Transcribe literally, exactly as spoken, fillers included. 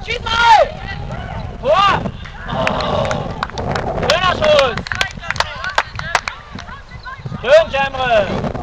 schieß mal! Tor! Oh. Schöner Schuss! Schön, Cemre!